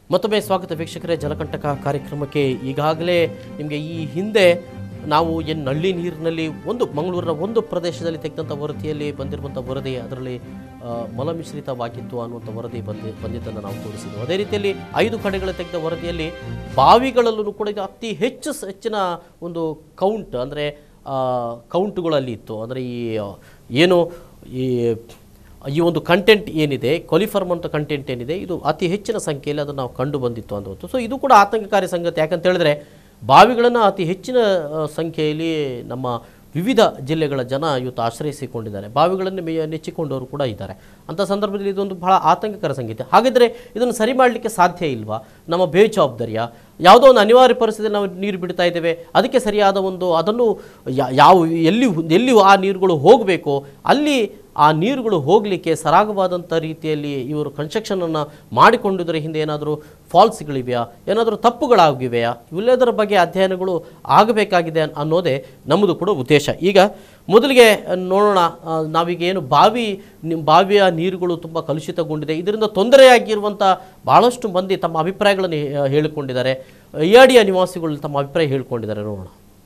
ಮತ್ತೊಮ್ಮೆ ಸ್ವಾಗತ ವೀಕ್ಷಕರೇ. ಜಲಕಂಟಕ ಕಾರ್ಯಕ್ರಮಕ್ಕೆ ಈಗಾಗಲೇ ನಿಮಗೆ ಈ ಹಿಂದೆ ನಾವು ಏನು ನಳ್ಳಿ ನೀರಿನಲ್ಲಿ ಮಂಗಳೂರಿನ ಒಂದು ಪ್ರದೇಶದಲ್ಲಿ ತೆಗೆದಂಥ ವರದಿಯಲ್ಲಿ ಬಂದಿರುವಂಥ ವರದಿ ಅದರಲ್ಲಿ ಮಲಮಿಶ್ರಿತವಾಗಿತ್ತು ಅನ್ನುವಂಥ ವರದಿ ಬಂದಿದ್ದನ್ನು ನಾವು ತೋರಿಸಿದ್ವಿ. ಅದೇ ರೀತಿಯಲ್ಲಿ 5 ಕಡೆಗಳ ತೆಗೆದ ವರದಿಯಲ್ಲಿ ಬಾವಿಗಳಲ್ಲೂ ಕೂಡ ಇದು ಅತಿ ಹೆಚ್ಚಿನ ಒಂದು ಕೌಂಟ್ ಅಂದರೆ ಕೌಂಟುಗಳಲ್ಲಿ ಇತ್ತು. ಅಂದರೆ ಈ ಒಂದು ಕಂಟೆಂಟ್ ಏನಿದೆ, ಕೊಲಿಫಾರ್ಮ್ ಅಂತ ಕಂಟೆಂಟ್ ಏನಿದೆ, ಇದು ಅತಿ ಹೆಚ್ಚಿನ ಸಂಖ್ಯೆಯಲ್ಲಿ ಅದನ್ನು ನಾವು ಕಂಡು ಬಂದಿತ್ತು ಅನ್ನುವಂಥ. ಸೊ ಇದು ಕೂಡ ಆತಂಕಕಾರಿ ಸಂಗತಿ. ಯಾಕಂತ ಹೇಳಿದ್ರೆ ಬಾವಿಗಳನ್ನು ಅತಿ ಹೆಚ್ಚಿನ ಸಂಖ್ಯೆಯಲ್ಲಿ ನಮ್ಮ ವಿವಿಧ ಜಿಲ್ಲೆಗಳ ಜನ ಇವತ್ತು ಆಶ್ರಯಿಸಿಕೊಂಡಿದ್ದಾರೆ. ಬಾವಿಗಳನ್ನು ನೆಚ್ಚಿಕೊಂಡವರು ಕೂಡ ಇದ್ದಾರೆ. ಅಂಥ ಸಂದರ್ಭದಲ್ಲಿ ಇದೊಂದು ಬಹಳ ಆತಂಕಕರ ಸಂಗತಿ. ಹಾಗಿದ್ರೆ ಇದನ್ನು ಸರಿ ಮಾಡಲಿಕ್ಕೆ ಸಾಧ್ಯ ಇಲ್ವಾ? ನಮ್ಮ ಬೇಜವಾಬ್ದಾರಿಯ ಯಾವುದೋ ಒಂದು ಅನಿವಾರ್ಯ ಪರಿಸ್ಥಿತಿಯಲ್ಲಿ ನಾವು ನೀರು ಬಿಡ್ತಾ ಇದ್ದೇವೆ, ಅದಕ್ಕೆ ಸರಿಯಾದ ಅದನ್ನು ಎಲ್ಲಿ ಆ ನೀರುಗಳು ಹೋಗಬೇಕೋ ಅಲ್ಲಿ ಆ ನೀರುಗಳು ಹೋಗಲಿಕ್ಕೆ ಸರಾಗವಾದಂಥ ರೀತಿಯಲ್ಲಿ ಇವರು ಕನ್ಸ್ಟ್ರಕ್ಷನನ್ನು ಮಾಡಿಕೊಂಡಿದ್ದರ ಹಿಂದೆ ಏನಾದರೂ ಫಾಲ್ಸ್ಗಳಿವೆಯಾ, ಏನಾದರೂ ತಪ್ಪುಗಳಾಗಿವೆಯಾ, ಇವೆಲ್ಲದರ ಬಗ್ಗೆ ಅಧ್ಯಯನಗಳು ಆಗಬೇಕಾಗಿದೆ ಅನ್ನೋದೇ ನಮ್ಮದು ಕೂಡ ಉದ್ದೇಶ. ಈಗ ಮೊದಲಿಗೆ ನೋಡೋಣ, ನಾವೀಗ ಏನು ಬಾವಿಯ ನೀರುಗಳು ತುಂಬ ಕಲುಷಿತಗೊಂಡಿದೆ, ಇದರಿಂದ ತೊಂದರೆಯಾಗಿರುವಂಥ ಭಾಳಷ್ಟು ಮಂದಿ ತಮ್ಮ ಅಭಿಪ್ರಾಯಗಳನ್ನು ಹೇಳಿಕೊಂಡಿದ್ದಾರೆ. ERDA ನಿವಾಸಿಗಳು ತಮ್ಮ ಅಭಿಪ್ರಾಯ ಹೇಳಿಕೊಂಡಿದ್ದಾರೆ. ನೋಡೋಣ.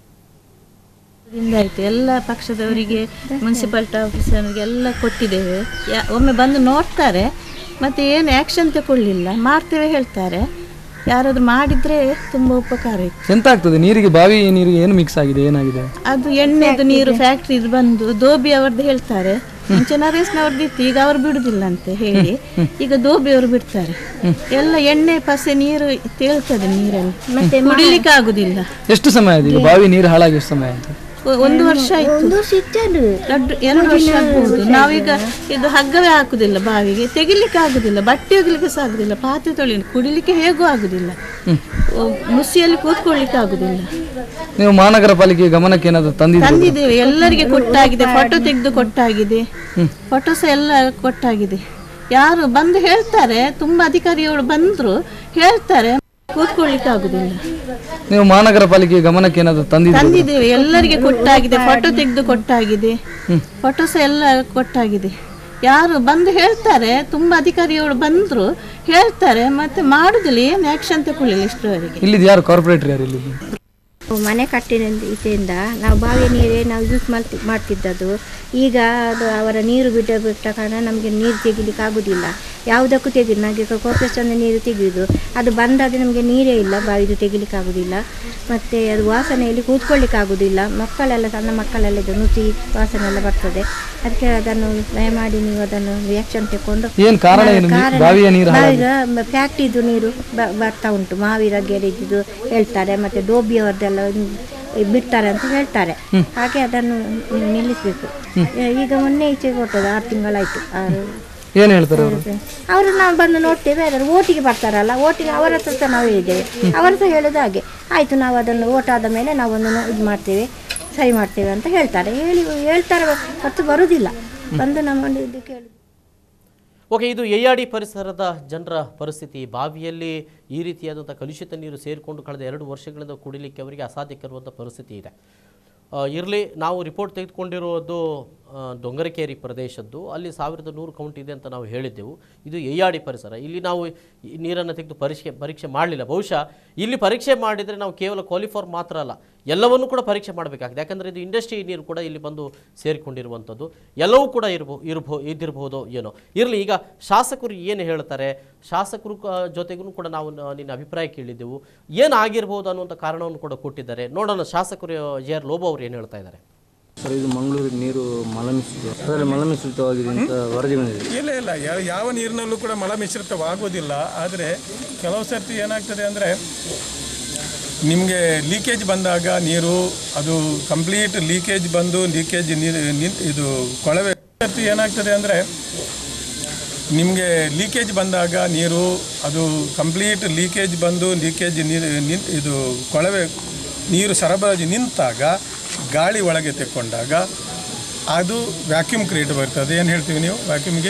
ಆಯ್ತು, ಎಲ್ಲ ಪಕ್ಷದವರಿಗೆ, ಮುನ್ಸಿಪಾಲಿಟಿ ಆಫೀಸರ್ಗೆ ಎಲ್ಲ ಕೊಟ್ಟಿದ್ದೇವೆ. ಒಮ್ಮೆ ಬಂದು ನೋಡ್ತಾರೆ, ಮತ್ತೆ ಏನು ಆ್ಯಕ್ಷನ್ ತಗೊಳ್ಳಿಲ್ಲ. ಮಾಡ್ತೇವೆ ಹೇಳ್ತಾರೆ. ಯಾರಾದ್ರೂ ಮಾಡಿದ್ರೆ ತುಂಬಾ ಉಪಕಾರ ಇತ್ತು. ಎಂತ ಆಗ್ತದೆ ನೀರಿಗೆ? ಬಾವಿ ನೀರಿಗೆ ಏನು ಮಿಕ್ಸ್ ಆಗಿದೆ, ಏನಾಗಿದೆ? ಅದು ಎಣ್ಣೆದು ನೀರು ಫ್ಯಾಕ್ಟ್ರಿ ಬಂದು ದೋಬಿ ಅವರದ್ದು ಹೇಳ್ತಾರೆ. ಮುಂಚೆ ನರೇಶ್ನವ್ರದ್ದು ಇತ್ತು, ಈಗ ಅವ್ರು ಬಿಡುದಿಲ್ಲ ಅಂತ ಹೇಳಿ ಈಗ ದೋಬಿ ಅವರು ಬಿಡ್ತಾರೆ. ಎಲ್ಲ ಎಣ್ಣೆ ಪಸೆ ನೀರು ತೇಲ್ತದೆ ನೀರಲ್ಲಿ, ಮತ್ತೆ ಕುಡಿಲಿಕ್ಕೆ ಆಗುದಿಲ್ಲ. ಎಷ್ಟು ಸಮಯ ಆಗಿದೆ ಬಾವಿ ನೀರು ಹಾಳಾಗಿ? ಎಷ್ಟು ಸಮಯ ಆಯ್ತು? 1 ವರ್ಷ ಆಯ್ತು, 2 ವರ್ಷ ಆಗ್ಬೋದು. ನಾವೀಗ ಇದು ಹಗ್ಗವೇ ಹಾಕುದಿಲ್ಲ ಬಾವಿಗೆ, ತೆಗಿಲಿಕ್ಕೆ ಆಗುದಿಲ್ಲ, ಬಟ್ಟೆ ಒಗಿಲಿಕ್ಕೆ ಸಹ ಆಗುದಿಲ್ಲ, ಪಾತ್ರೆ ತೊಳಿ ಕುಡಿಲಿಕ್ಕೆ ಹೇಗೂ ಆಗುದಿಲ್ಲ, ಮುಸಿಯಲ್ಲಿ ಕೂತ್ಕೊಳ್ಳಿಕ್ಕೆ ಆಗುದಿಲ್ಲ. ನೀವು ಮಹಾನಗರ ಪಾಲಿಕೆ ಗಮನಕ್ಕೆ ಏನಾದ್ರು ತಂದಿದ್ದೇವೆ, ಎಲ್ಲರಿಗೆ ಕೊಟ್ಟಾಗಿದೆ, ಫೋಟೋ ತೆಗೆದು ಕೊಟ್ಟಾಗಿದೆ, ಫೋಟೋ ಸಹ ಎಲ್ಲ ಕೊಟ್ಟಾಗಿದೆ. ಯಾರು ಬಂದು ಹೇಳ್ತಾರೆ, ತುಂಬಾ ಅಧಿಕಾರಿಗಳು ಬಂದ್ರು ಹೇಳ್ತಾರೆ, ಕೂತ್ಕೊಳ್ಳಿಕ್ಕೆ ಆಗುದಿಲ್ಲ. ನೀವು ಮಹಾನಗರ ಪಾಲಿಕೆ ಗಮನಕ್ಕೆ ಏನಾದ್ರು ತಂದಿದ್ದೇವೆ, ಎಲ್ಲರಿಗೆ ಕೊಟ್ಟಾಗಿದೆ, ಫೋಟೋ ತೆಗೆದು ಕೊಟ್ಟಾಗಿದೆ, ಫೋಟೋ ಸಹ ಎಲ್ಲ ಕೊಟ್ಟಾಗಿದೆ. ಯಾರು ಬಂದು ಹೇಳ್ತಾರೆ, ತುಂಬಾ ಅಧಿಕಾರಿಗಳು ಬಂದ್ರು ಹೇಳ್ತಾರೆ, ಮತ್ತೆ ಮಾಡುದಿಲ್ಲ, ಏನು ಆಕ್ಷನ್ ತಗೊಳ್ಳಿಲ್ಲ ಇಷ್ಟರವರೆಗೆ. ಇಲ್ಲಿ ಯಾರು ಕಾರ್ಪೊರೇಟರ್ ಯಾರು? ಇಲ್ಲಿ ಮನೆ ಕಟ್ಟಿನ ಇದರಿಂದ ನಾವು ಬಾವಿಯ ನೀರೇ ನಾವು ಯೂಸ್ ಮಾಡ್ತಿದ್ದದ್ದು. ಈಗ ಅದು ಅವರ ನೀರು ಬಿಟ್ಟ ಕಾರಣ ನಮಗೆ ನೀರು ತೆಗಿಲಿಕ್ಕೆ ಆಗೋದಿಲ್ಲ, ಯಾವುದಕ್ಕೂ ತೆಗಿಲ್ಲ. ನಮಗೆ ಕಾರ್ಪೊರೇಷನ್ ನೀರು ತೆಗೆಯುವುದು, ಅದು ಬಂದಾದರೆ ನಮಗೆ ನೀರೇ ಇಲ್ಲ, ಬಾವಿದು ತೆಗಿಲಿಕ್ಕೆ ಆಗೋದಿಲ್ಲ. ಮತ್ತು ಅದು ವಾಸನೆಯಲ್ಲಿ ಕೂತ್ಕೊಳ್ಳಿಕ್ಕೆ ಆಗೋದಿಲ್ಲ. ಮಕ್ಕಳೆಲ್ಲ, ಸಣ್ಣ ಮಕ್ಕಳೆಲ್ಲ ಇದು ನುಸಿ ವಾಸನೆ ಎಲ್ಲ ಬರ್ತದೆ. ಅದಕ್ಕೆ ಅದನ್ನು ದಯಮಾಡಿ ನೀವು ಅದನ್ನು ರಿಯಾಕ್ಷನ್ ತಗೊಂಡು, ಫ್ಯಾಕ್ಟ್ರಿದು ನೀರು ಬರ್ತಾ ಉಂಟು, ಮಾವಿರ ಗೆರೆದು ಹೇಳ್ತಾರೆ, ಮತ್ತು ಡೋಬಿಯವರದೆಲ್ಲ ಬಿಡ್ತಾರೆ ಅಂತ ಹೇಳ್ತಾರೆ. ಹಾಗೆ ಅದನ್ನು ನಿಲ್ಲಿಸಬೇಕು. ಈಗ ಮೊನ್ನೆ ಈಚೆ ಕೊಟ್ಟದ್ದು 6 ತಿಂಗಳಾಯ್ತು. ಏನು ಹೇಳ್ತಾರೆ ಅವರು? ನಾವು ಬಂದು ನೋಡ್ತೇವೆ, ಅದನ್ನು ಓಟಿಗೆ ಬರ್ತಾರಲ್ಲ, ಓಟಿಗೆ ಅವರ ಹತ್ರ ನಾವು ಹೇಳಿದ್ದೇವೆ, ಅವರು ಸಹ ಹೇಳೋದು ಹಾಗೆ, ಆಯಿತು ನಾವು ಅದನ್ನು ಓಟ್ ಆದ ಮೇಲೆ ನಾವೊಂದು ಇದು ಮಾಡ್ತೇವೆ, ಸರಿ ಮಾಡ್ತೇವೆ ಅಂತ ಹೇಳ್ತಾರೆ. ಹೇಳ್ತಾರೆ ಮತ್ತು ಬರುವುದಿಲ್ಲ. ಬಂದು ನಮ್ಮ ಇದು ಕೇಳಿ. ಓಕೆ, ಇದು ERDA ಪರಿಸರದ ಜನರ ಪರಿಸ್ಥಿತಿ. ಬಾವಿಯಲ್ಲಿ ಈ ರೀತಿಯಾದಂಥ ಕಲುಷಿತ ನೀರು ಸೇರಿಕೊಂಡು ಕಳೆದ 2 ವರ್ಷಗಳಿಂದ ಕುಡಿಲಿಕ್ಕೆ ಅವರಿಗೆ ಅಸಾಧ್ಯಕರುವಂಥ ಪರಿಸ್ಥಿತಿ ಇದೆ. ಇರಲಿ, ನಾವು ರಿಪೋರ್ಟ್ ತೆಗೆದುಕೊಂಡಿರೋದು ಡೊಂಗರಕೇರಿ ಪ್ರದೇಶದ್ದು. ಅಲ್ಲಿ 1100 ಕೌಂಟ್ ಇದೆ ಅಂತ ನಾವು ಹೇಳಿದ್ದೆವು. ಇದು ERDA ಪರಿಸರ. ಇಲ್ಲಿ ನಾವು ನೀರನ್ನು ತೆಗೆದು ಪರೀಕ್ಷೆ ಮಾಡಲಿಲ್ಲ. ಬಹುಶಃ ಇಲ್ಲಿ ಪರೀಕ್ಷೆ ಮಾಡಿದರೆ ನಾವು ಕೇವಲ ಕ್ವಾಲಿಫಾರ್ ಮಾತ್ರ ಅಲ್ಲ, ಎಲ್ಲವನ್ನೂ ಕೂಡ ಪರೀಕ್ಷೆ ಮಾಡಬೇಕಾಗಿದೆ. ಯಾಕಂದರೆ ಇದು ಇಂಡಸ್ಟ್ರಿ ನೀರು ಕೂಡ ಇಲ್ಲಿ ಬಂದು ಸೇರಿಕೊಂಡಿರುವಂಥದ್ದು. ಎಲ್ಲವೂ ಕೂಡ ಇದ್ದಿರಬಹುದು ಏನೋ. ಇರಲಿ, ಈಗ ಶಾಸಕರು ಏನು ಹೇಳ್ತಾರೆ, ಶಾಸಕರು ಜೊತೆಗೂ ಕೂಡ ನಾವು ನಿನ್ನ ಅಭಿಪ್ರಾಯ ಕೇಳಿದ್ದೆವು. ಏನಾಗಿರ್ಬೋದು ಅನ್ನುವಂಥ ಕಾರಣವನ್ನು ಕೂಡ ಕೊಟ್ಟಿದ್ದಾರೆ. ನೋಡೋಣ ಶಾಸಕರು JR ಲೋಬೋ ಅವರು ಏನು ಹೇಳ್ತಾ ಇದ್ದಾರೆ. ಸರ್, ಇದು ಮಂಗಳೂರಿನ ನೀರು ಮಲಮಿಶ್ರಿತವಾಗಿದೆ ಅಂತ ವರದಿ ಬಂದಿದೆ. ಇಲ್ಲ, ಯಾವ ನೀರಿನಲ್ಲೂ ಕೂಡ ಮಲಮಿಶ್ರಿತವಾಗೋದಿಲ್ಲ. ಆದರೆ ಕೆಲವು ಸರ್ತಿ ಏನಾಗ್ತದೆ ಅಂದರೆ, ನಿಮಗೆ ಲೀಕೇಜ್ ಬಂದಾಗ ನೀರು ಅದು ಕಂಪ್ಲೀಟ್ ಲೀಕೇಜ್ ಬಂದು ಇದು ಕೊಳವೆ ಸರ್ತಿ ಏನಾಗ್ತದೆ ಅಂದರೆ, ನಿಮಗೆ ಲೀಕೇಜ್ ಬಂದಾಗ ನೀರು ಅದು ಕಂಪ್ಲೀಟ್ ಲೀಕೇಜ್ ಬಂದು ಇದು ಕೊಳವೆ ನೀರು ಸರಬರಾಜು ನಿಂತಾಗ ಗಾಳಿ ಒಳಗೆ ತೆಕ್ಕೊಂಡಾಗ ಅದು ವ್ಯಾಕ್ಯೂಮ್ ಕ್ರಿಯೇಟ್ ಬರ್ತದೆ. ಏನು ಹೇಳ್ತೀವಿ ನೀವು ವ್ಯಾಕ್ಯೂಮ್ಗೆ?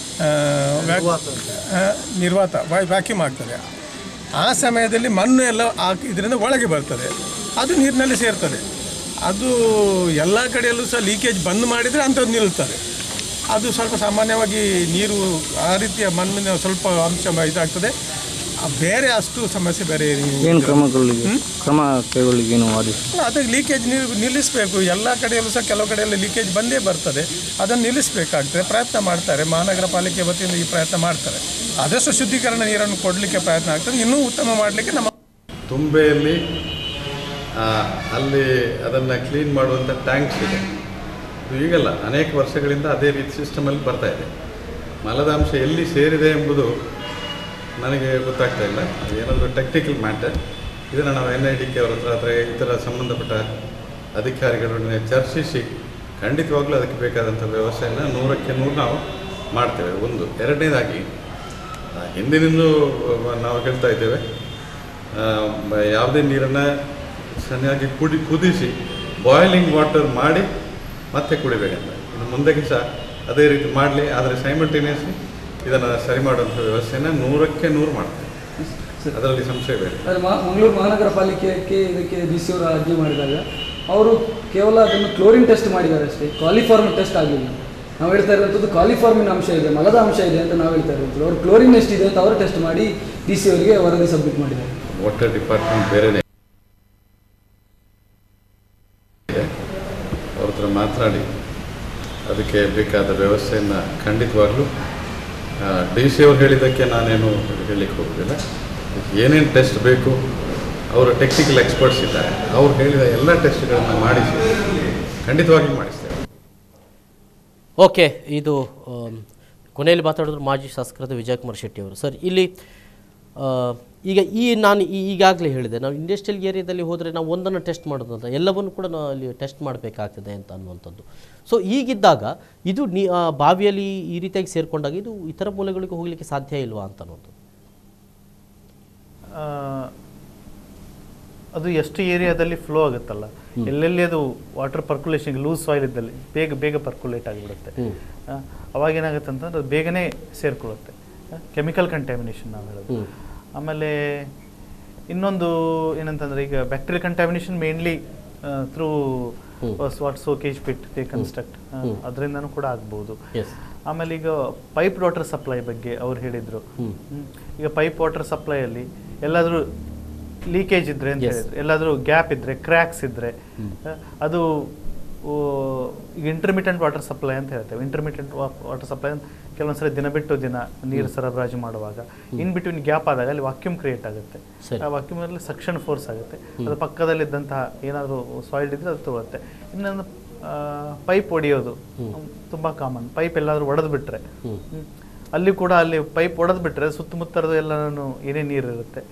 ನಿರ್ವಾತ ವ್ಯಾಕ್ಯೂಮ್ ಆಗ್ತದೆ. ಆ ಸಮಯದಲ್ಲಿ ಮಣ್ಣು ಎಲ್ಲ ಇದರಿಂದ ಒಳಗೆ ಬರ್ತದೆ, ಅದು ನೀರಿನಲ್ಲಿ ಸೇರ್ತದೆ. ಅದು ಎಲ್ಲ ಕಡೆಯಲ್ಲೂ ಸಹ ಲೀಕೇಜ್ ಬಂದ್ ಮಾಡಿದರೆ ಅಂಥದ್ದು ನಿಲ್ತದೆ. ಅದು ಸ್ವಲ್ಪ ಸಾಮಾನ್ಯವಾಗಿ ನೀರು ಆ ರೀತಿಯ ಮಣ್ಣಿನ ಸ್ವಲ್ಪ ಅಂಶ ಇದಾಗ್ತದೆ. ಬೇರೆ ಅಷ್ಟು ಸಮಸ್ಯೆ ಬೇರೆ ಏನು ಕ್ರಮ ಕೈಗೊಳ್ಳಿಗೆ ಏನು ವಾದಿಸ್ತಾರೆ? ಅದಕ್ಕೆ ಲೀಕೇಜ್ ನೀರು ನಿಲ್ಲಿಸಬೇಕು. ಎಲ್ಲ ಕಡೆಯಲ್ಲೂ ಸಹ ಕೆಲವು ಕಡೆಯಲ್ಲಿ ಲೀಕೇಜ್ ಬಂದೇ ಬರ್ತದೆ. ಅದನ್ನು ನಿಲ್ಲಿಸಬೇಕಾಗ್ತದೆ. ಪ್ರಯತ್ನ ಮಾಡ್ತಾರೆ, ಮಹಾನಗರ ಪಾಲಿಕೆ ವತಿಯಿಂದ ಈ ಪ್ರಯತ್ನ ಮಾಡ್ತಾರೆ. ಆದಷ್ಟು ಶುದ್ಧೀಕರಣ ನೀರನ್ನು ಕೊಡಲಿಕ್ಕೆ ಪ್ರಯತ್ನ ಆಗ್ತದೆ. ಇನ್ನೂ ಉತ್ತಮ ಮಾಡಲಿಕ್ಕೆ ನಮ್ಮ ತುಂಬೆಯಲ್ಲಿ ಅಲ್ಲಿ ಅದನ್ನು ಕ್ಲೀನ್ ಮಾಡುವಂಥ ಟ್ಯಾಂಕ್ಸ್ ಇದೆ. ಈಗಲ್ಲ, ಅನೇಕ ವರ್ಷಗಳಿಂದ ಅದೇ ರೀತಿ ಸಿಸ್ಟಮಲ್ಲಿ ಬರ್ತಾಯಿದೆ. ಮಲದಾಂಶ ಎಲ್ಲಿ ಸೇರಿದೆ ಎಂಬುದು ನನಗೆ ಗೊತ್ತಾಗ್ತಾ ಇಲ್ಲ. ಏನಾದರೂ ಟೆಕ್ನಿಕಲ್ ಮ್ಯಾಟರ್. ಇದನ್ನು ನಾವು NIDK ಅವರ ಹತ್ರ ಅಥವಾ ಇತರ ಸಂಬಂಧಪಟ್ಟ ಅಧಿಕಾರಿಗಳೊಡನೆ ಚರ್ಚಿಸಿ ಖಂಡಿತವಾಗ್ಲೂ ಅದಕ್ಕೆ ಬೇಕಾದಂಥ ವ್ಯವಸ್ಥೆಯನ್ನು 100ಕ್ಕೆ 100 ನಾವು ಮಾಡ್ತೇವೆ. ಒಂದು. ಎರಡನೇದಾಗಿ ಹಿಂದಿನಿಂದಲೂ ನಾವು ಹೇಳ್ತಾ ಇದ್ದೇವೆ, ಯಾವುದೇ ನೀರನ್ನು ಚೆನ್ನಾಗಿ ಕುದಿಸಿ ಬಾಯ್ಲಿಂಗ್ ವಾಟರ್ ಮಾಡಿ ಮತ್ತೆ ಕುಡಿಬೇಕಂತ. ಇನ್ನು ಮುಂದಕ್ಕೆ ಸಹ ಅದೇ ರೀತಿ ಮಾಡಲಿ. ಆದರೆ ಸೈಮಲ್ಟೇನಿಯಸ್ಲಿ ಇದನ್ನು ಸರಿ ಮಾಡುವಂಥ ವ್ಯವಸ್ಥೆಯನ್ನು 100ಕ್ಕೆ 100 ಮಾಡ್ತೇವೆ. ಅದರಲ್ಲಿ ಸಂಶಯ ಬೇರೆ. ಆದರೆ ಮಂಗಳೂರು ಮಹಾನಗರ ಪಾಲಿಕೆಗೆ ಇದಕ್ಕೆ DC ಅವರು ಅರ್ಜಿ ಮಾಡಿದಾಗ ಅವರು ಕೇವಲ ಅದನ್ನು ಕ್ಲೋರಿನ್ ಟೆಸ್ಟ್ ಮಾಡಿದ್ದಾರೆ ಅಷ್ಟೇ, ಕಾಲಿಫಾರ್ಮ್ ಟೆಸ್ಟ್ ಆಗಲಿಲ್ಲ. ನಾವು ಹೇಳ್ತಾ ಇರುವಂಥದ್ದು ಕಾಲಿಫಾರ್ಮಿನ ಅಂಶ ಇದೆ, ಮಲದ ಅಂಶ ಇದೆ ಅಂತ ನಾವು ಹೇಳ್ತಾ ಇರುವಂಥದ್ದು. ಅವರು ಕ್ಲೋರಿನ್ ಎಷ್ಟಿದೆ ಅಂತ ಅವರು ಟೆಸ್ಟ್ ಮಾಡಿ DC ಅವರಿಗೆ ವರದಿ ಸಬ್ಮಿಟ್ ಮಾಡಿದ್ದಾರೆ. ವಾಟರ್ ಡಿಪಾರ್ಟ್ಮೆಂಟ್ ಬೇರೆನೇ ಅವ್ರ ಹತ್ರ ಮಾತನಾಡಿ ಅದಕ್ಕೆ ಬೇಕಾದ ವ್ಯವಸ್ಥೆಯನ್ನು ಖಂಡಿತವಾಗ್ಲೂ DC ಅವರು ಹೇಳಿದ್ದಕ್ಕೆ ನಾನೇನು ಹೇಳಲಿಕ್ಕೆ ಹೋಗೋದಿಲ್ಲ. ಏನೇನು ಟೆಸ್ಟ್ ಬೇಕು ಅವರ ಟೆಕ್ನಿಕಲ್ ಎಕ್ಸ್ಪರ್ಟ್ಸ್ ಇದ್ದಾರೆ, ಅವ್ರು ಹೇಳಿದ ಎಲ್ಲ ಟೆಸ್ಟ್ಗಳನ್ನು ಮಾಡಿಸಿ ಖಂಡಿತವಾಗಿ ಮಾಡಿಸ್ತೇವೆ. ಓಕೆ, ಇದು ಕೊನೆಯಲ್ಲಿ ಮಾತಾಡಿದ್ರು ಮಾಜಿ ಶಾಸಕರಾದ ವಿಜಯಕುಮಾರ್ ಶೆಟ್ಟಿ ಅವರು. ಸರ್, ಇಲ್ಲಿ ಈಗ ನಾನು ಈಗಾಗಲೇ ಹೇಳಿದೆ, ನಾವು ಇಂಡಸ್ಟ್ರಿಯಲ್ ಏರಿಯಾದಲ್ಲಿ ಹೋದರೆ ನಾವು ಒಂದನ್ನು ಟೆಸ್ಟ್ ಮಾಡೋದು ಅಂತ ಎಲ್ಲವನ್ನು ಕೂಡ ನಾವು ಅಲ್ಲಿ ಟೆಸ್ಟ್ ಮಾಡಬೇಕಾಗ್ತದೆ ಅಂತ ಅನ್ನುವಂಥದ್ದು. ಸೊ ಹೀಗಿದ್ದಾಗ ಇದು ಬಾವಿಯಲ್ಲಿ ಈ ರೀತಿಯಾಗಿ ಸೇರಿಕೊಂಡಾಗ ಇದು ಇತರ ಮೂಲಗಳಿಗೆ ಹೋಗಲಿಕ್ಕೆ ಸಾಧ್ಯ ಇಲ್ವಾ ಅಂತ ಅನ್ನೋದು. ಅದು ಎಷ್ಟು ಏರಿಯಾದಲ್ಲಿ ಫ್ಲೋ ಆಗುತ್ತಲ್ಲ, ಎಲ್ಲೆಲ್ಲಿ ಅದು ವಾಟರ್ ಪರ್ಕ್ಯುಲೇಷನ್ ಲೂಸ್ ಸಾಯಿಲ್ ಇದ್ದಲ್ಲಿ ಬೇಗ ಪರ್ಕ್ಯುಲೇಟ್ ಆಗಿಬಿಡುತ್ತೆ. ಅವಾಗ ಏನಾಗುತ್ತೆ ಅಂತಂದ್ರೆ ಅದು ಬೇಗನೆ ಸೇರ್ಕೊಳ್ಳುತ್ತೆ. ಕೆಮಿಕಲ್ ಕಂಟ್ಯಾಮಿನೇಷನ್ ನಾವು ಹೇಳೋದು. ಆಮೇಲೆ ಇನ್ನೊಂದು ಏನಂತಂದ್ರೆ, ಈಗ bacterial contamination mainly through soakage pit they construct, ಅದರಿಂದನೂ ಕೂಡ ಆಗ್ಬೋದು. ಆಮೇಲೆ ಈಗ ಪೈಪ್ ವಾಟರ್ ಸಪ್ಲೈ ಬಗ್ಗೆ ಅವ್ರು ಹೇಳಿದ್ರು. ಈಗ ಪೈಪ್ ವಾಟರ್ ಸಪ್ಲೈಯಲ್ಲಿ ಎಲ್ಲಾದರೂ ಲೀಕೇಜ್ ಇದ್ರೆ ಅಂತ ಹೇಳಿದ್ರು, ಎಲ್ಲಾದರೂ ಗ್ಯಾಪ್ ಇದ್ರೆ, ಕ್ರ್ಯಾಕ್ಸ್ ಇದ್ರೆ, ಅದು ಈಗ ಇಂಟರ್ಮಿಟೆಂಟ್ ವಾಟರ್ ಸಪ್ಲೈ ಅಂತ ಹೇಳ್ತೇವೆ. ಇಂಟರ್ಮಿಟೆಂಟ್ ವಾಟರ್ ಸಪ್ಲೈ ಕೆಲವೊಂದ್ಸರಿ ದಿನ ಬಿಟ್ಟು ದಿನ ನೀರು ಸರಬರಾಜು ಮಾಡುವಾಗ ಇನ್ ಬಿಟ್ವೀನ್ ಗ್ಯಾಪ್ ಆದಾಗ ಅಲ್ಲಿ ವಾಕ್ಯೂಮ್ ಕ್ರಿಯೇಟ್ ಆಗುತ್ತೆ. ಆ ವಾಕ್ಯೂಮಲ್ಲಿ ಸಕ್ಷನ್ ಫೋರ್ಸ್ ಆಗುತ್ತೆ. ಅದು ಪಕ್ಕದಲ್ಲಿದ್ದಂತಹ ಏನಾದರೂ ಸಾಯಿಲ್ ಇದ್ರೆ ಅದು ತಗೊಳುತ್ತೆ. ಇನ್ನೊಂದು ಪೈಪ್ ಒಡೆಯೋದು ತುಂಬ ಕಾಮನ್. ಪೈಪ್ ಎಲ್ಲಾದರೂ ಒಡೆದು ಬಿಟ್ರೆ ಅಲ್ಲಿ ಕೂಡ ಅಲ್ಲಿ ಪೈಪ್ ಒಡೆದು ಬಿಟ್ರೆ ಸುತ್ತಮುತ್ತರದು ಎಲ್ಲನೂ ಏನೇ ನೀರು ಇರುತ್ತೆ,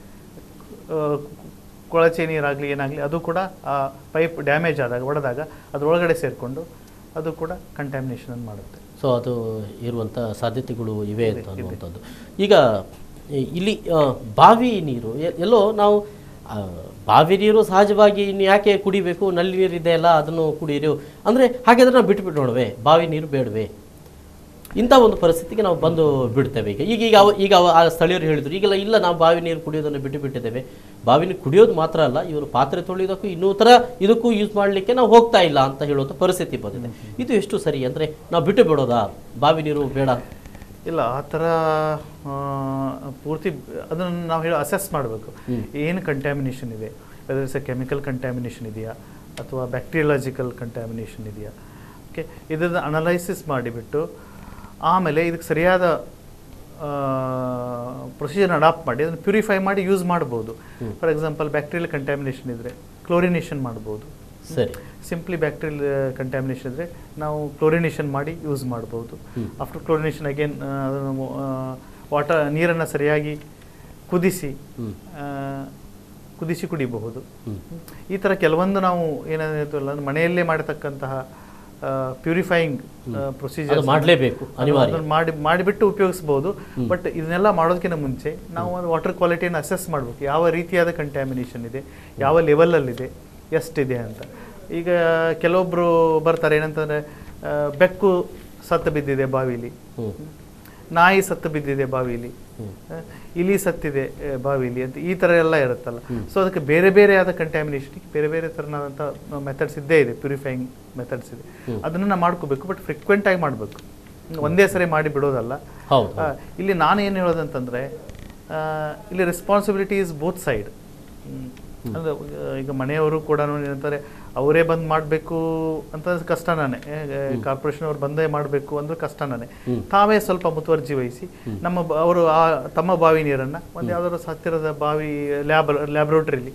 ಕೊಳಚೆ ನೀರಾಗಲಿ ಏನಾಗಲಿ, ಅದು ಕೂಡ ಆ ಪೈಪ್ ಡ್ಯಾಮೇಜ್ ಆದಾಗ ಒಡೆದಾಗ ಅದರೊಳಗಡೆ ಸೇರಿಕೊಂಡು ಅದು ಕೂಡ ಕಂಟ್ಯಾಮಿನೇಷನ್ ಮಾಡುತ್ತೆ. ಸೊ ಅದು ಇರುವಂಥ ಸಾಧ್ಯತೆಗಳು ಇವೆ ಅಂತ ಅನ್ನುವಂಥದ್ದು. ಈಗ ಇಲ್ಲಿ ಬಾವಿ ನೀರು ಎಲ್ಲೋ ನಾವು ಬಾವಿ ನೀರು ಸಹಜವಾಗಿ ಇನ್ನು ಯಾಕೆ ಕುಡಿಬೇಕು, ನಲ್ಲಿ ನೀರಿದೆ ಅಲ್ಲ ಅದನ್ನು ಕುಡಿಯಿರಿ ಅಂದರೆ ಹಾಗಾದರೆ ನಾವು ಬಿಟ್ಟುಬಿಡೋಣವೇ, ಬಾವಿ ನೀರು ಬೇಡವೇ? ಇಂಥ ಒಂದು ಪರಿಸ್ಥಿತಿಗೆ ನಾವು ಬಂದು ಬಿಡ್ತೇವೆ. ಈಗ ಆ ಸ್ಥಳೀಯರು ಹೇಳಿದರು, ಈಗೆಲ್ಲ ಇಲ್ಲ ನಾವು ಬಾವಿ ನೀರು ಕುಡಿಯೋದನ್ನು ಬಿಟ್ಟಿದ್ದೇವೆ. ಬಾವಿ ನೀರು ಕುಡಿಯೋದು ಮಾತ್ರ ಅಲ್ಲ, ಇವರು ಪಾತ್ರೆ ತೊಳೆಯೋದಕ್ಕೂ ಇನ್ನೂ ಥರ ಇದಕ್ಕೂ ಯೂಸ್ ಮಾಡಲಿಕ್ಕೆ ನಾವು ಹೋಗ್ತಾ ಇಲ್ಲ ಅಂತ ಹೇಳುವಂಥ ಪರಿಸ್ಥಿತಿ ಬಂದಿದೆ. ಇದು ಎಷ್ಟು ಸರಿ ಅಂದರೆ ನಾವು ಬಿಟ್ಟು ಬಿಡೋದಾ, ಬಾವಿ ನೀರು ಬೇಡ? ಇಲ್ಲ, ಆ ಥರ ಪೂರ್ತಿ ಅದನ್ನು ನಾವು ಅಸೆಸ್ ಮಾಡಬೇಕು. ಏನು ಕಂಟ್ಯಾಮಿನೇಷನ್ ಇದೆ, whether it's a chemical contamination ಇದೆಯಾ ಅಥವಾ ಬ್ಯಾಕ್ಟೀರಿಯಾಲಜಿಕಲ್ ಕಂಟ್ಯಾಮಿನೇಷನ್ ಇದೆಯಾ. ಓಕೆ, ಇದನ್ನು ಅನಲೈಸಿಸ್ ಮಾಡಿಬಿಟ್ಟು ಆಮೇಲೆ ಇದಕ್ಕೆ ಸರಿಯಾದ ಪ್ರೊಸೀಜರ್ನ ಅಡಾಪ್ಟ್ ಮಾಡಿ ಅದನ್ನು ಪ್ಯೂರಿಫೈ ಮಾಡಿ ಯೂಸ್ ಮಾಡ್ಬೋದು. ಫಾರ್ ಎಕ್ಸಾಂಪಲ್ ಬ್ಯಾಕ್ಟೀರಿಯಲ್ ಕಂಟ್ಯಾಮಿನೇಷನ್ ಇದ್ದರೆ ಕ್ಲೋರಿನೇಷನ್ ಮಾಡ್ಬೋದು. ಸರಿ, ಸಿಂಪ್ಲಿ ಬ್ಯಾಕ್ಟೀರಿಯಲ್ ಕಂಟ್ಯಾಮಿನೇಷನ್ ಇದ್ದರೆ ನಾವು ಕ್ಲೋರಿನೇಷನ್ ಮಾಡಿ ಯೂಸ್ ಮಾಡ್ಬೋದು. ಆಫ್ಟರ್ ಕ್ಲೋರಿನೇಷನ್ ಅಗೇನ್ ವಾಟರ್ ನೀರನ್ನು ಸರಿಯಾಗಿ ಕುದಿಸಿ ಕುಡಿಬಹುದು. ಈ ಥರ ಕೆಲವೊಂದು ನಾವು ಏನಾದರೂ ಮನೆಯಲ್ಲೇ ಮಾಡತಕ್ಕಂತಹ ಪ್ಯೂರಿಫೈಯಿಂಗ್ ಪ್ರೊಸೀಜರ್ ಮಾಡಲೇಬೇಕು, ಮಾಡಿಬಿಟ್ಟು ಉಪಯೋಗಿಸ್ಬೋದು. ಬಟ್ ಇದನ್ನೆಲ್ಲ ಮಾಡೋದಕ್ಕಿಂತ ಮುಂಚೆ ನಾವು ಒಂದು ವಾಟರ್ ಕ್ವಾಲಿಟಿಯನ್ನು ಅಸೆಸ್ ಮಾಡಬೇಕು. ಯಾವ ರೀತಿಯಾದ ಕಂಟ್ಯಾಮಿನೇಷನ್ ಇದೆ, ಯಾವ ಲೆವೆಲಲ್ಲಿದೆ, ಎಷ್ಟಿದೆ ಅಂತ. ಈಗ ಕೆಲವೊಬ್ಬರು ಬರ್ತಾರೆ ಏನಂತಂದರೆ, ಬೆಕ್ಕು ಸತ್ತು ಬಿದ್ದಿದೆ ಬಾವಿಲಿ, ನಾಯಿ ಸತ್ತು ಬಿದ್ದಿದೆ ಬಾವಿಲಿ, ಇಲಿ ಸತ್ತಿದೆ ಬಾವಿಲಿ ಅಂತ ಈ ಥರ ಎಲ್ಲ ಇರುತ್ತಲ್ಲ. ಸೊ ಅದಕ್ಕೆ ಬೇರೆ ಬೇರೆ ಆದ ಕಂಟ್ಯಾಮಿನೇಷನ್ಗೆ ಬೇರೆ ಬೇರೆ ಥರನಾದಂಥ ಮೆಥಡ್ಸ್ ಇದ್ದೇ ಇದೆ, ಪ್ಯೂರಿಫೈಯಿಂಗ್ ಮೆಥಡ್ಸ್ ಇದೆ. ಅದನ್ನು ನಾವು ಮಾಡ್ಕೋಬೇಕು, ಬಟ್ ಫ್ರೀಕ್ವೆಂಟಾಗಿ ಮಾಡಬೇಕು, ಒಂದೇ ಸರಿ ಮಾಡಿ ಬಿಡೋದಲ್ಲ. ಇಲ್ಲಿ ನಾನು ಏನು ಹೇಳೋದಂತಂದರೆ, ಇಲ್ಲಿ ರೆಸ್ಪಾನ್ಸಿಬಿಲಿಟಿ ಇಸ್ ಬೋತ್ ಸೈಡ್. ಅಂದರೆ ಈಗ ಮನೆಯವರು ಕೂಡ ಏನಂತಾರೆ ಅವರೇ ಬಂದು ಮಾಡಬೇಕು ಅಂತ ಕಷ್ಟನೇ, ಕಾರ್ಪೊರೇಷನ್ ಅವ್ರು ಬಂದೇ ಮಾಡಬೇಕು ಅಂದ್ರೆ ಕಷ್ಟನೇ. ತಾವೇ ಸ್ವಲ್ಪ ಮುತುವರ್ಜಿ ವಹಿಸಿ ಅವರು ತಮ್ಮ ಬಾವಿ ನೀರನ್ನು ಒಂದು ಯಾವ್ದಾದ್ರು ಹತ್ತಿರದ ಬಾವಿ ಲ್ಯಾಬ್ರೋಟರಿಲಿ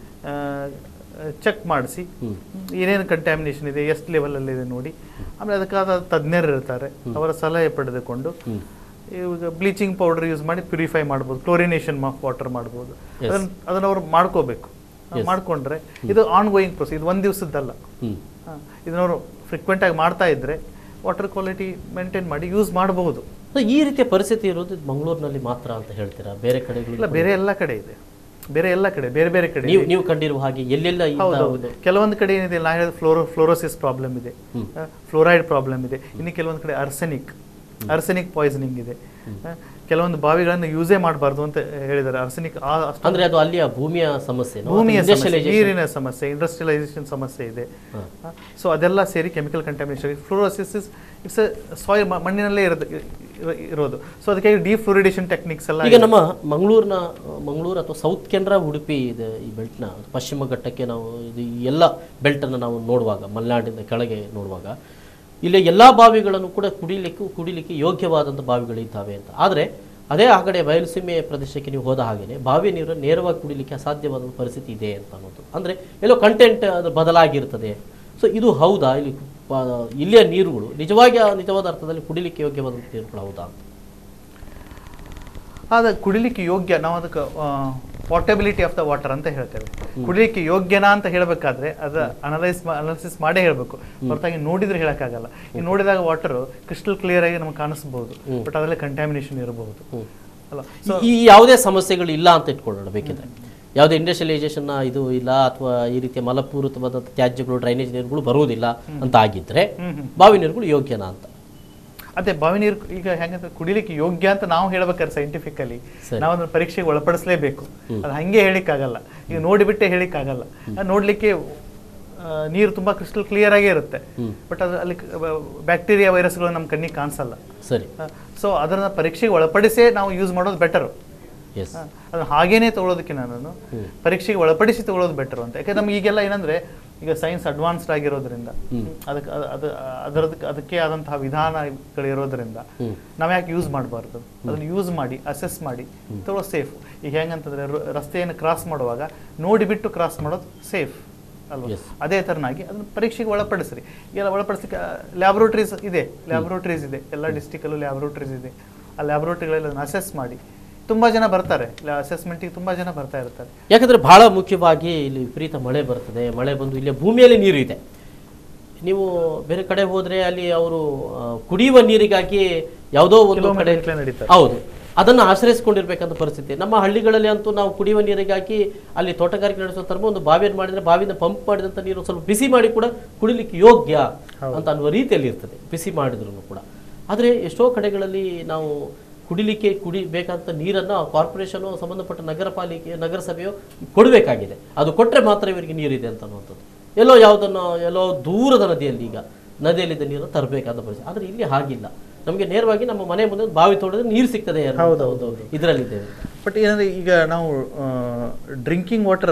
ಚೆಕ್ ಮಾಡಿಸಿ ಏನೇನು ಕಂಟ್ಯಾಮಿನೇಷನ್ ಇದೆ, ಎಷ್ಟು ಲೆವೆಲಲ್ಲಿದೆ ನೋಡಿ, ಆಮೇಲೆ ಅದಕ್ಕಾದ ತಜ್ಞರು ಇರ್ತಾರೆ, ಅವರ ಸಲಹೆ ಪಡೆದುಕೊಂಡು ಇವಾಗ ಬ್ಲೀಚಿಂಗ್ ಪೌಡರ್ ಯೂಸ್ ಮಾಡಿ ಪ್ಯೂರಿಫೈ ಮಾಡ್ಬೋದು, ಕ್ಲೋರಿನೇಷನ್ ಆಫ್ ವಾಟರ್ ಮಾಡ್ಬೋದು. ಅದನ್ನು ಅವ್ರು ಮಾಡ್ಕೋಬೇಕು. ಮಾಡ್ಕೊಂಡ್ರೆ ಇದು ಆನ್ ಗೋಯಿಂಗ್ ಪ್ರೊಸೆಸ್, ಇದು ಒಂದು ದಿವಸದ್ದಲ್ಲ. ಇದನ್ನವರು ಫ್ರೀಕ್ವೆಂಟ್ ಆಗಿ ಮಾಡ್ತಾ ಇದ್ರೆ ವಾಟರ್ ಕ್ವಾಲಿಟಿ ಮೇಂಟೈನ್ ಮಾಡಿ ಯೂಸ್ ಮಾಡಬಹುದು. ಈ ರೀತಿಯ ಪರಿಸ್ಥಿತಿ ಇರೋದು ಮಂಗಳೂರಿನಲ್ಲಿ ಮಾತ್ರ ಅಂತ ಹೇಳ್ತೀರಾ? ಬೇರೆ ಕಡೆಗಳು ಇಲ್ಲ, ಬೇರೆ ಎಲ್ಲ ಕಡೆ ಇದೆ, ಬೇರೆ ಎಲ್ಲ ಕಡೆ ಬೇರೆ ಬೇರೆ ಕಡೆ ನೀವು ಕಂಡಿರುವ ಹಾಗೆ ಎಲ್ಲೆಲ್ಲ? ಕೆಲವೊಂದು ಕಡೆ ಏನಿದೆ, ನಾ ಹೇಳಿದ ಫ್ಲೋರೋಸಿಸ್ ಪ್ರಾಬ್ಲಮ್ ಇದೆ, ಫ್ಲೋರೈಡ್ ಪ್ರಾಬ್ಲಮ್ ಇದೆ. ಇನ್ನು ಕೆಲವೊಂದು ಕಡೆ ಅರ್ಸೆನಿಕ್ ಪಾಯ್ಸನಿಂಗ್ ಇದೆ. ಕೆಲವೊಂದು ಬಾವಿಗಳನ್ನು ಯೂಸೇ ಮಾಡಬಾರ್ದು ಅಂತ ಹೇಳಿದ್ದಾರೆ. ಅರ್ಸೆನಿಕ್ ಅಂದ್ರೆ ಅದು ಅಲ್ಲಿಯ ಭೂಮಿಯ ಸಮಸ್ಯೆ, ನೀರಿನ ಸಮಸ್ಯೆ, ಇಂಡಸ್ಟ್ರಿಯಲೈಸೇಷನ್ ಸಮಸ್ಯೆ ಇದೆ. ಸೊ ಅದೆಲ್ಲ ಸೇರಿ chemical contamination. Fluorosis it's soil, ಮಣ್ಣಿನಲ್ಲೇ ಇರೋದು. ಸೊ ಅದಕ್ಕೆ ಡಿಫ್ಲೋರಿಡೇಷನ್ ಟೆಕ್ನಿಕ್ಸ್ ಎಲ್ಲ. ಈಗ ನಮ್ಮ ಮಂಗಳೂರು ಅಥವಾ ಸೌತ್ ಕೆನರಾ ಉಡುಪಿ ಇದೆ, ಈ ಬೆಲ್ಟ್ನ ಪಶ್ಚಿಮ ಘಟ್ಟಕ್ಕೆ ನಾವು ಇದು ಎಲ್ಲ ಬೆಲ್ಟನ್ನು ನಾವು ನೋಡುವಾಗ, ಮಲೆನಾಡಿನ ಕೆಳಗೆ ನೋಡುವಾಗ ಇಲ್ಲಿ ಎಲ್ಲ ಬಾವಿಗಳನ್ನು ಕೂಡ ಕುಡಿಲಿಕ್ಕೆ ಯೋಗ್ಯವಾದಂಥ ಬಾವಿಗಳಿದ್ದಾವೆ ಅಂತ. ಆದರೆ ಅದೇ ಆ ಕಡೆ ಬಯಲುಸೀಮೆ ಪ್ರದೇಶಕ್ಕೆ ನೀವು ಹೋದ ಹಾಗೆಯೇ ಬಾವಿ ನೀರು ನೇರವಾಗಿ ಕುಡಿಲಿಕ್ಕೆ ಅಸಾಧ್ಯವಾದ ಪರಿಸ್ಥಿತಿ ಇದೆ ಅಂತ ಅನ್ನೋದು. ಅಂದರೆ ಎಲ್ಲೋ ಕಂಟೆಂಟ್ ಅದು ಬದಲಾಗಿರ್ತದೆ. ಸೊ ಇದು ಹೌದಾ? ಇಲ್ಲಿಯ ನೀರುಗಳು ನಿಜವಾದ ಅರ್ಥದಲ್ಲಿ ಕುಡಿಲಿಕ್ಕೆ ಯೋಗ್ಯವಾದಂಥ ನೀರುಗಳು ಹೌದಾ ಅಂತ? ಅದು ಕುಡಿಲಿಕ್ಕೆ ಯೋಗ್ಯ, ನಾವು ಅದಕ್ಕೆ ಪೋರ್ಟಬಿಲಿಟಿ ಆಫ್ ದ ವಾಟರ್ ಅಂತ ಹೇಳ್ತೇವೆ. ಕುಡಿಲಿಕ್ಕೆ ಯೋಗ್ಯನಾ ಅಂತ ಹೇಳಬೇಕಾದ್ರೆ ಅದು ಅನಾಲಿಸಿಸ್ ಮಾಡೇ ಹೇಳಬೇಕು, ಹೊರತಾಗಿ ನೋಡಿದ್ರೆ ಹೇಳಕ್ಕಾಗಲ್ಲ. ಈ ನೋಡಿದಾಗ ವಾಟರ್ ಕ್ರಿಸ್ಟಲ್ ಕ್ಲಿಯರ್ ಆಗಿ ನಮ್ಗೆ ಕಾಣಿಸ್ಬಹುದು, ಬಟ್ ಅದರಲ್ಲಿ ಕಂಟ್ಯಾಮಿನೇಷನ್ ಇರಬಹುದು ಅಲ್ಲ. ಈ ಯಾವುದೇ ಸಮಸ್ಯೆಗಳು ಇಲ್ಲ ಅಂತ ಇಟ್ಕೊಳ್ಳೋಣ ಬೇಕಿದ್ರೆ, ಯಾವುದೇ ಇಂಡಸ್ಟ್ರಿಯಲೈಸೇಷನ್ ಇದು ಇಲ್ಲ ಅಥವಾ ಈ ರೀತಿಯ ಮಲಪೂರಿತವಾದ ತ್ಯಾಜ್ಯಗಳು, ಡ್ರೈನೇಜ್ ನೀರುಗಳು ಬರುವುದಿಲ್ಲ ಅಂತ ಆಗಿದ್ರೆ ಬಾವಿ ನೀರುಗಳು ಯೋಗ್ಯನಾ ಅಂತ? ಅದೇ ಬಾವಿ ನೀರು ಈಗ ಹೆಂಗಂದ್ರೆ ಕುಡಿಲಿಕ್ಕೆ ಯೋಗ್ಯ ಅಂತ ನಾವು ಹೇಳ್ಬೇಕಾದ್ರೆ ಸೈಂಟಿಫಿಕಲಿ ನಾವು ಅದನ್ನ ಪರೀಕ್ಷೆಗೆ ಒಳಪಡಿಸಲೇಬೇಕು. ಅದು ಹಂಗೆ ಹೇಳಿಕ್ಕಾಗಲ್ಲ, ಈಗ ನೋಡಿಬಿಟ್ಟೆ ಹೇಳಿಕ್ಕಾಗಲ್ಲ. ನೋಡ್ಲಿಕ್ಕೆ ನೀರು ತುಂಬಾ ಕ್ರಿಸ್ಟಲ್ ಕ್ಲಿಯರ್ ಆಗೇ ಇರುತ್ತೆ, ಬಟ್ ಅದು ಅಲ್ಲಿ ಬ್ಯಾಕ್ಟೀರಿಯಾ ವೈರಸ್ಗಳು ನಮ್ಮ ಕಣ್ಣಿಗೆ ಕಾಣಿಸಲ್ಲ. ಸರಿ. ಸೊ ಅದನ್ನ ಪರೀಕ್ಷೆಗೆ ಒಳಪಡಿಸೇ ನಾವು ಯೂಸ್ ಮಾಡೋದು ಬೆಟರ್. ಅದನ್ನ ಹಾಗೇನೆ ತಗೊಳ್ಳೋದಕ್ಕೆ ನಾನು ಪರೀಕ್ಷೆಗೆ ಒಳಪಡಿಸಿ ತಗೊಳ್ಳೋದು ಬೆಟರ್ ಅಂತ. ಯಾಕಂದ್ರೆ ನಮ್ಗೆ ಈಗೆಲ್ಲ ಏನಂದ್ರೆ ಈಗ ಸೈನ್ಸ್ ಅಡ್ವಾನ್ಸ್ಡ್ ಆಗಿರೋದ್ರಿಂದ ಅದಕ್ಕೆ ಆದಂತಹ ವಿಧಾನಗಳಿರೋದ್ರಿಂದ ನಾವು ಯಾಕೆ ಯೂಸ್ ಮಾಡಬಾರ್ದು? ಅದನ್ನ ಯೂಸ್ ಮಾಡಿ ಅಸೆಸ್ ಮಾಡಿ ತಗೊಳ್ಳೋ ಸೇಫ್. ಈಗ ಹೆಂಗಂತಂದ್ರೆ ರಸ್ತೆಯನ್ನು ಕ್ರಾಸ್ ಮಾಡುವಾಗ ನೋಡಿಬಿಟ್ಟು ಕ್ರಾಸ್ ಮಾಡೋದು ಸೇಫ್ ಅಲ್ವಾ? ಅದೇ ತರನಾಗಿ ಅದನ್ನ ಪರೀಕ್ಷೆಗೆ ಒಳಪಡಿಸ್ರಿ. ಎಲ್ಲ ಒಳಪಡಿಸ್ಲಿಕ್ಕೆ ಲ್ಯಾಬ್ರೋಟರೀಸ್ ಇದೆ, ಎಲ್ಲ ಡಿಸ್ಟಿಕಲ್ಲೂ ಲ್ಯಾಬ್ರೋಟರೀಸ್ ಇದೆ. ಆ ಲ್ಯಾಬ್ರೋಟರಿಗಳಲ್ಲಿ ಅದನ್ನ ಅಸೆಸ್ ಮಾಡಿ ತುಂಬಾ ಜನ ಬರ್ತಾರೆ, ಅಸೆಸ್ಮೆಂಟಿಗೆ ತುಂಬಾ ಜನ ಬರ್ತಾ ಇರ್ತಾರೆ. ಯಾಕಂದ್ರೆ ಬಹಳ ಮುಖ್ಯವಾಗಿ ಇಲ್ಲಿ ವಿಪರೀತ ಮಳೆ ಬರ್ತದೆ, ಮಳೆ ಬಂದು ಇಲ್ಲಿ ಭೂಮಿಯಲ್ಲಿ ನೀರು ಇದೆ. ನೀವು ಬೇರೆ ಕಡೆ ಹೋದ್ರೆ ಅಲ್ಲಿ ಅವರು ಕುಡಿಯುವ ನೀರಿಗಾಗಿ ಯಾವುದೋ ಒಂದು ಕಡೆ ನಡೀತಾರೆ, ಹೌದು, ಅದನ್ನು ಆಶ್ರಯಿಸಿಕೊಂಡಿರ್ಬೇಕಂತ ಪರಿಸ್ಥಿತಿ. ನಮ್ಮ ಹಳ್ಳಿಗಳಲ್ಲಿ ಅಂತೂ ನಾವು ಕುಡಿಯುವ ನೀರಿಗಾಗಿ ಅಲ್ಲಿ ತೋಟಗಾರಿಕೆ ನಡೆಸೋ ತರ ಒಂದು ಬಾವಿಯನ್ನು ಮಾಡಿದ್ರೆ ಬಾವಿಯಿಂದ ಪಂಪ್ ಮಾಡಿದಂಥ ನೀರು ಸ್ವಲ್ಪ ಬಿಸಿ ಮಾಡಿ ಕೂಡ ಕುಡಿಲಿಕ್ಕೆ ಯೋಗ್ಯ ಅಂತ ಅನ್ನುವ ರೀತಿಯಲ್ಲಿ ಇರ್ತದೆ, ಬಿಸಿ ಮಾಡಿದ್ರು ಕೂಡ. ಆದರೆ ಎಷ್ಟೋ ಕಡೆಗಳಲ್ಲಿ ನಾವು ಕುಡಿಬೇಕಂತ ನೀರನ್ನು ಕಾರ್ಪೊರೇಷನು ಸಂಬಂಧಪಟ್ಟ ನಗರಸಭೆಯು ಕೊಡಬೇಕಾಗಿದೆ. ಅದು ಕೊಟ್ಟರೆ ಮಾತ್ರ ಇವರಿಗೆ ನೀರಿದೆ ಅಂತ ಅನ್ನುವಂಥದ್ದು. ಎಲ್ಲೋ ದೂರದ ನದಿಯಲ್ಲಿದ್ದ ನೀರನ್ನು ತರಬೇಕಾದ ಪರಿಸ್ಥಿತಿ. ಆದರೆ ಇಲ್ಲಿ ಹಾಗಿಲ್ಲ, ನಮಗೆ ನೇರವಾಗಿ ನಮ್ಮ ಮನೆ ಮುಂದೆ ಬಾವಿ ತೋಡಿದ್ರೆ ನೀರು ಸಿಗ್ತದೆ ಇದರಲ್ಲಿದ್ದೇವೆ. ಬಟ್ ಏನಂದ್ರೆ ಈಗ ನಾವು ಡ್ರಿಂಕಿಂಗ್ ವಾಟರ್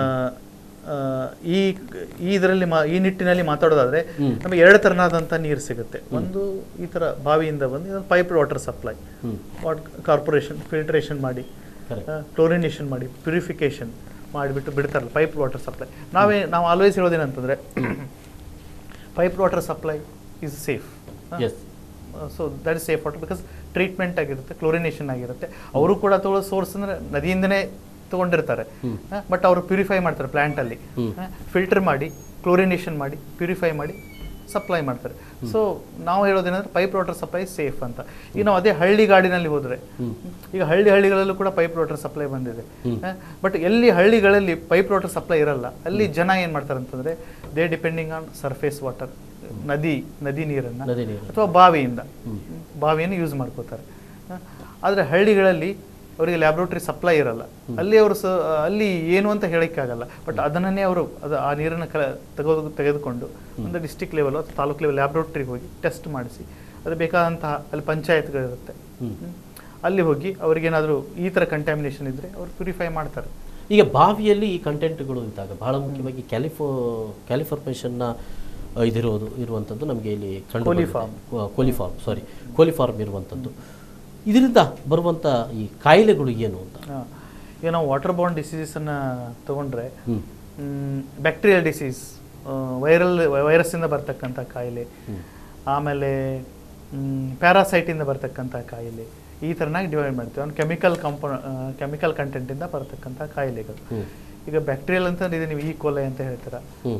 ಈ ನಿಟ್ಟಿನಲ್ಲಿ ಮಾತಾಡೋದಾದ್ರೆ ನಮಗೆ ಎರಡು ತರನಾದಂತ ನೀರು ಸಿಗುತ್ತೆ. ಒಂದು ಈ ತರ ಬಾವಿಯಿಂದ ಬಂದು pipe water supply, corporation filtration ಮಾಡಿ, ಕ್ಲೋರಿನೇಷನ್ ಮಾಡಿ, ಪ್ಯೂರಿಫಿಕೇಶನ್ ಮಾಡಿಬಿಟ್ಟು ಬಿಡ್ತಾರಲ್ಲ ಪೈಪ್ ವಾಟರ್ ಸಪ್ಲೈ. ನಾವು ಆಲ್ವೇಸ್ ಹೇಳೋದೇನಂತಂದ್ರೆ pipe water supply is safe. So that is safe water because treatment ಆಗಿರುತ್ತೆ, ಕ್ಲೋರಿನೇಷನ್ ಆಗಿರುತ್ತೆ. ಅವರು ಕೂಡ ತಗೊಳ್ಳೋ ಸೋರ್ಸ್ ಅಂದ್ರೆ ನದಿಯಿಂದನೇ ತಗೊಂಡಿರ್ತಾರೆ, ಬಟ್ ಅವರು ಪ್ಯೂರಿಫೈ ಮಾಡ್ತಾರೆ ಪ್ಲಾಂಟ್ ಅಲ್ಲಿ, ಫಿಲ್ಟರ್ ಮಾಡಿ, ಕ್ಲೋರಿನೇಷನ್ ಮಾಡಿ, ಪ್ಯೂರಿಫೈ ಮಾಡಿ ಸಪ್ಲೈ ಮಾಡ್ತಾರೆ. ಸೊ ನಾವು ಹೇಳೋದೇನಂದ್ರೆ ಪೈಪ್ ವಾಟರ್ ಸಪ್ಲೈ ಸೇಫ್ ಅಂತ. ಈಗ ನಾವು ಅದೇ ಹಳ್ಳಿಗಾಡಿನಲ್ಲಿ ಹೋದ್ರೆ, ಈಗ ಹಳ್ಳಿಗಳಲ್ಲೂ ಕೂಡ ಪೈಪ್ ವಾಟರ್ ಸಪ್ಲೈ ಬಂದಿದೆ. ಬಟ್ ಎಲ್ಲಿ ಹಳ್ಳಿಗಳಲ್ಲಿ ಪೈಪ್ ವಾಟರ್ ಸಪ್ಲೈ ಇರಲ್ಲ, ಅಲ್ಲಿ ಜನ ಏನ್ ಮಾಡ್ತಾರೆ ಅಂತಂದ್ರೆ they depending on surface water, ನದಿ ನೀರನ್ನ ಅಥವಾ ಬಾವಿಯನ್ನು ಯೂಸ್ ಮಾಡ್ಕೋತಾರೆ. ಆದ್ರೆ ಹಳ್ಳಿಗಳಲ್ಲಿ ಅವರಿಗೆ ಲ್ಯಾಬ್ರೋಟರಿ ಸಪ್ಲೈ ಇರಲ್ಲ, ಅಲ್ಲಿ ಅಲ್ಲಿ ಏನು ಅಂತ ಹೇಳಿಕ್ಕಾಗಲ್ಲ. ಬಟ್ ಅದನ್ನೇ ಅವರು ಆ ನೀರನ್ನು ತೆಗೆದುಕೊಂಡು ಒಂದು ಡಿಸ್ಟಿಕ್ ಲೆವೆಲ್ ಅಥವಾ ತಾಲೂಕು ಲೆವೆಲ್ ಲ್ಯಾಬ್ರೋಟರಿಗೆ ಹೋಗಿ ಟೆಸ್ಟ್ ಮಾಡಿಸಿ ಅದು ಬೇಕಾದಂತಹ ಅಲ್ಲಿ ಪಂಚಾಯತ್ಗಳಿರುತ್ತೆ, ಅಲ್ಲಿ ಹೋಗಿ ಅವ್ರಿಗೇನಾದರೂ ಈ ಥರ ಕಂಟ್ಯಾಮಿನೇಷನ್ ಇದ್ದರೆ ಅವ್ರು ಪ್ಯೂರಿಫೈ ಮಾಡ್ತಾರೆ. ಈಗ ಬಾವಿಯಲ್ಲಿ ಈ ಕಂಟೆಂಟ್ಗಳು ಇದ್ದಾಗ ಬಹಳ ಮುಖ್ಯವಾಗಿ ಕ್ಯಾಲಿಫಾರ್ಮೇಷನ್ನ ಇರುವಂಥದ್ದು ನಮಗೆ ಇಲ್ಲಿ ಕೋಲಿಫಾರ್ಮ್ ಇರುವಂಥದ್ದು. ಇದರಿಂದ ಬರುವಂಥ ಈ ಕಾಯಿಲೆಗಳು ಏನು ಅಂತ? ಈಗ ನಾವು ವಾಟರ್ ಬಾರ್ನ್ ಡಿಸೀಸನ್ನು ತೊಗೊಂಡ್ರೆ ಬ್ಯಾಕ್ಟೀರಿಯಲ್ ಡಿಸೀಸ್, ವೈರಸ್ಸಿಂದ ಬರ್ತಕ್ಕಂಥ ಕಾಯಿಲೆ, ಆಮೇಲೆ ಪ್ಯಾರಾಸೈಟಿಂದ ಬರ್ತಕ್ಕಂಥ ಕಾಯಿಲೆ, ಈ ಥರನಾಗಿ ಡಿವೈಡ್ ಮಾಡ್ತೀವಿ. ಅವ್ನು ಕೆಮಿಕಲ್ ಕಂಟೆಂಟಿಂದ ಬರ್ತಕ್ಕಂಥ ಕಾಯಿಲೆಗಳು. ಈಗ ಬ್ಯಾಕ್ಟೀರಿಯಲ್ ಅಂತಂದ್ರೆ ಇದು ನೀವು ಕೋಲೆ ಅಂತ ಹೇಳ್ತೀರ,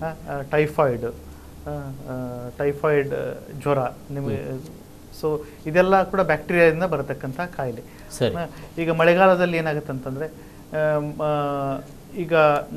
ಟೈಫಾಯ್ಡ್ ಜ್ವರ ನಿಮಗೆ. ಸೊ ಇದೆಲ್ಲ ಕೂಡ ಬ್ಯಾಕ್ಟೀರಿಯಾದಿಂದ ಬರತಕ್ಕಂಥ ಕಾಯಿಲೆ. ಈಗ ಮಳೆಗಾಲದಲ್ಲಿ ಏನಾಗುತ್ತೆ ಅಂತಂದರೆ, ಈಗ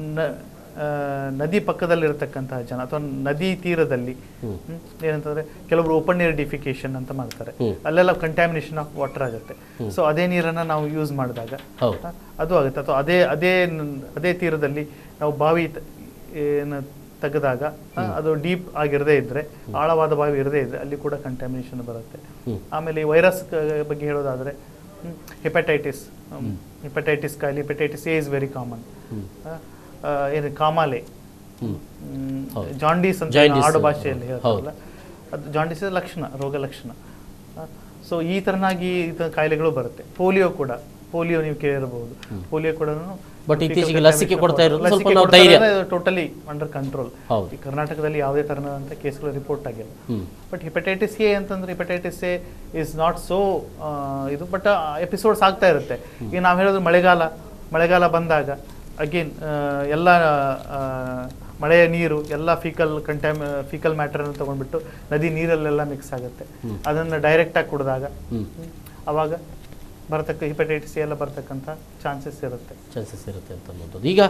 ನದಿ ಪಕ್ಕದಲ್ಲಿರತಕ್ಕಂತಹ ಜನ ಅಥವಾ ನದಿ ತೀರದಲ್ಲಿ ಏನಂತಂದ್ರೆ ಕೆಲವರು ಓಪನ್ ಏರ್ ಡಿಫಿಕೇಶನ್ ಅಂತ ಮಾಡ್ತಾರೆ, ಅಲ್ಲೆಲ್ಲ ಕಂಟ್ಯಾಮಿನೇಷನ್ ಆಫ್ ವಾಟರ್ ಆಗುತ್ತೆ. ಸೊ ಅದೇ ನೀರನ್ನು ನಾವು ಯೂಸ್ ಮಾಡಿದಾಗ ಅದು ಆಗುತ್ತೆ. ಅಥವಾ ಅದೇ ತೀರದಲ್ಲಿ ನಾವು ಬಾವಿ ತೆಗೆದಾಗ ಅದು ಡೀಪ್ ಆಗಿರದೇ ಇದ್ರೆ, ಆಳವಾದ ಬಾವಿ ಇರದೇ ಇದ್ರೆ ಅಲ್ಲಿ ಕೂಡ ಕಂಟ್ಯಾಮಿನೇಷನ್ ಬರುತ್ತೆ. ಆಮೇಲೆ ಈ ವೈರಸ್ ಬಗ್ಗೆ ಹೇಳೋದಾದ್ರೆ ಹೆಪಟೈಟಿಸ್ ಕಾಯಿಲೆ, hepatitis A is very common. ಏನು ಕಾಮಾಲೆ, ಜಾಂಡೀಸ್ ಅಂತ ಆಡು ಭಾಷೆಯಲ್ಲಿ ಹೇಳ್ತಾರಲ್ಲ, ಅದು ಜಾಂಡೀಸ್ ಲಕ್ಷಣ, ರೋಗ ಲಕ್ಷಣ. ಸೊ ಈ ತರನಾಗಿ ಕಾಯಿಲೆಗಳು ಬರುತ್ತೆ. ಪೋಲಿಯೋ ನೀವು ಕೇಳಿರಬಹುದು. ಪೋಲಿಯೋ ಕೂಡ ಬಟ್ ಇತ್ತೀಚೆಗೆ ಲಸಿಕೆ ಕೊಡ್ತಾ ಇರೋದು ಟೋಟಲಿ ಅಂಡರ್ ಕಂಟ್ರೋಲ್. ಈ ಕರ್ನಾಟಕದಲ್ಲಿ ಯಾವುದೇ ತರನಾದಂಥ ಕೇಸ್ಗಳು ರಿಪೋರ್ಟ್ ಆಗಿಲ್ಲ. ಬಟ್ ಹೆಪಟೈಟಿಸ್ ಎ ಅಂತಂದ್ರೆ, hepatitis A is not so ಇದು, ಬಟ್ ಎಪಿಸೋಡ್ಸ್ ಆಗ್ತಾ ಇರುತ್ತೆ. ಈಗ ನಾವು ಹೇಳೋದು ಮಳೆಗಾಲ ಬಂದಾಗ ಅಗೇನ್ ಎಲ್ಲ ಮಳೆಯ ನೀರು ಎಲ್ಲ ಫೀಕಲ್ ಮ್ಯಾಟರನ್ನು ತೊಗೊಂಡ್ಬಿಟ್ಟು ನದಿ ನೀರಲ್ಲೆಲ್ಲ ಮಿಕ್ಸ್ ಆಗುತ್ತೆ. ಅದನ್ನು ಡೈರೆಕ್ಟಾಗಿ ಕುಡಿದಾಗ ಅವಾಗ ಹೆಪಟೈಟಿಸ್ ಎಲ್ಲ ಬರ್ತಕ್ಕಂಥ ಚಾನ್ಸಸ್ ಇರುತ್ತೆ ಅಂತ ಅನ್ನೋದು. ಈಗ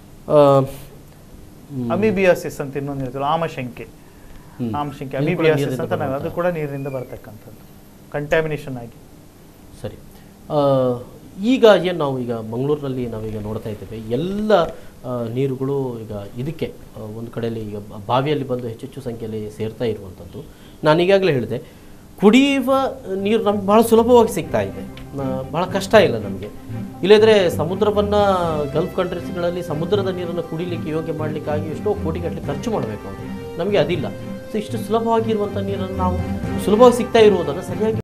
ಅಮೀಬಿಯಾಸಿಸ್ ಅಂತ ಇನ್ನೊಂದು ಹೇಳ್ತೀವಿ, ಆಮಶಂಕೆ ಅಮೀಬಿಯಾಸಿಸ್ ಅಂತ ನಾವು, ಅದು ಕೂಡ ನೀರಿನಿಂದ ಬರ್ತಕ್ಕಂಥದ್ದು ಕಂಟ್ಯಾಮಿನೇಷನ್ ಆಗಿ. ಸರಿ, ಈಗ ಏನು ನಾವು ಈಗ ಮಂಗಳೂರಿನಲ್ಲಿ ನಾವೀಗ ನೋಡ್ತಾ ಇದ್ದೇವೆ, ಎಲ್ಲ ನೀರುಗಳು ಈಗ ಇದಕ್ಕೆ ಒಂದು ಕಡೆಯಲ್ಲಿ ಈಗ ಬಾವಿಯಲ್ಲಿ ಬಂದು ಹೆಚ್ಚೆಚ್ಚು ಸಂಖ್ಯೆಯಲ್ಲಿ ಸೇರ್ತಾ ಇರುವಂಥದ್ದು. ನಾನು ಈಗಾಗಲೇ ಹೇಳಿದೆ, ಕುಡಿಯುವ ನೀರು ನಮ್ಗೆ ಭಾಳ ಸುಲಭವಾಗಿ ಸಿಗ್ತಾ ಇದೆ, ಭಾಳ ಕಷ್ಟ ಇಲ್ಲ ನಮಗೆ. ಇಲ್ಲದ್ರೆ ಸಮುದ್ರವನ್ನು ಗಲ್ಫ್ ಕಂಟ್ರೀಸ್ಗಳಲ್ಲಿ ಸಮುದ್ರದ ನೀರನ್ನು ಕುಡಿಲಿಕ್ಕೆ ಯೋಗ್ಯ ಮಾಡಲಿಕ್ಕಾಗಿ ಎಷ್ಟೋ ಕೋಟಿಗಟ್ಟಲೆ ಖರ್ಚು ಮಾಡಬೇಕು, ನಮಗೆ ಅದಿಲ್ಲ. ಸೊ ಇಷ್ಟು ಸುಲಭವಾಗಿರುವಂಥ ನೀರನ್ನು ನಾವು ಸುಲಭವಾಗಿ ಸಿಗ್ತಾ ಇರುವುದನ್ನು ಸರಿಯಾಗಿ